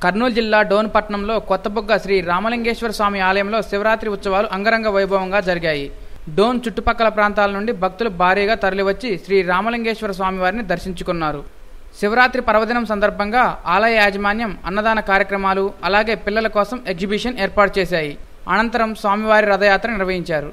కర్నూలు జిల్లా డోన్ పట్టణంలో కొత్తబుగ్గ శ్రీ రామలింగేశ్వర స్వామి ఆలయంలో శివరాత్రి ఉత్సవాలు అంగరంగ వైభవంగా జరిగాయి. డోన్ చుట్టుపక్కల ప్రాంతాల నుండి భక్తులు భారీగా తరలివచ్చి శ్రీ రామలింగేశ్వర స్వామి వారిని దర్శించుకున్నారు. శివరాత్రి పర్వదినం సందర్భంగా ఆలయ యాజమాన్యం అన్నదాన కార్యక్రమాలు అలాగే పిల్లల కోసం ఎగ్జిబిషన్ ఏర్పాటు చేశాయి. అనంతరం స్వామివారి రథయాత్ర నిర్వహించారు.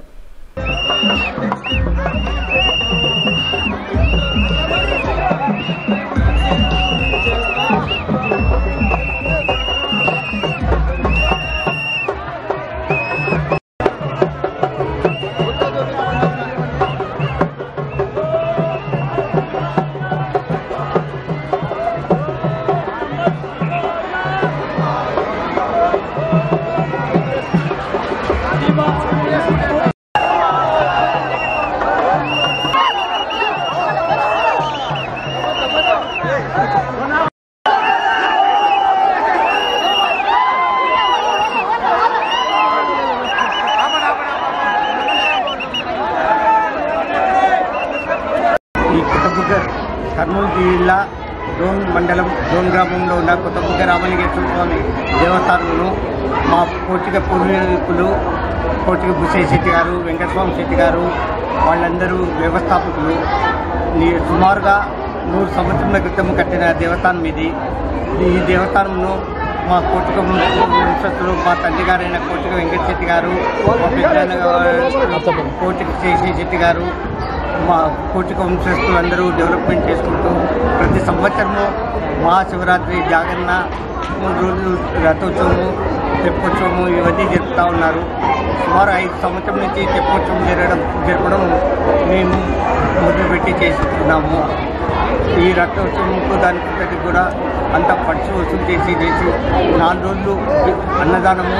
కర్నూలు జిల్లా డోన్ మండలం డోన్ గ్రామంలో ఉన్న కొత్తబుగ్గ రామలింగేశ్వర స్వామి దేవస్థానంలో మా కోటిక పూర్వీకులు కోటిక భూషయ్య శెట్టి గారు, వెంకటస్వామి శెట్టి గారు వాళ్ళందరూ వ్యవస్థాపకులు. సుమారుగా 100 సంవత్సరాల క్రితం కట్టిన దేవస్థానం ఇది. ఈ దేవస్థానంలో మా కోటిక వంశస్థులు, మా తండ్రి గారైన కోటిక వెంకట శెట్టి గారు, మా పెద్ద కోటిక శేషయ్య శెట్టి గారు, మా కోటిక వంశస్థులందరూ డెవలప్మెంట్ చేసుకుంటూ ప్రతి సంవత్సరము మహాశివరాత్రి, జాగరణ, 3 రోజులు రథోత్సవము, తెప్పోత్సవము ఇవన్నీ జరుపుతూ ఉన్నారు. సుమారు 5 సంవత్సరం నుంచి తెప్పోత్సవం జరపడం మేము మొదలుపెట్టి చేస్తున్నాము. ఈ రథోత్సవంకు దానికి కూడా అంతా ఖర్చు వసూలు చేసి 4 రోజులు అన్నదానము,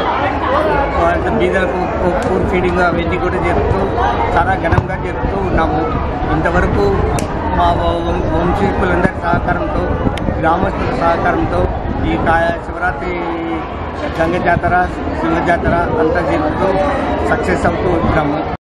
బీదలకు ఫుడ్ ఫీడింగ్ అవన్నీ కూడా జరుపుతూ చాలా ఘనంగా జరుపుతూ ఉన్నాము. ఇంతవరకు మా వంశీకులందరి సహకారంతో, గ్రామస్తుల సహకారంతో ఈ శివరాత్రి గంగ జాతర, సింహ జాతర అంతా జరుపుతూ సక్సెస్ అవుతూ ఉంటాము.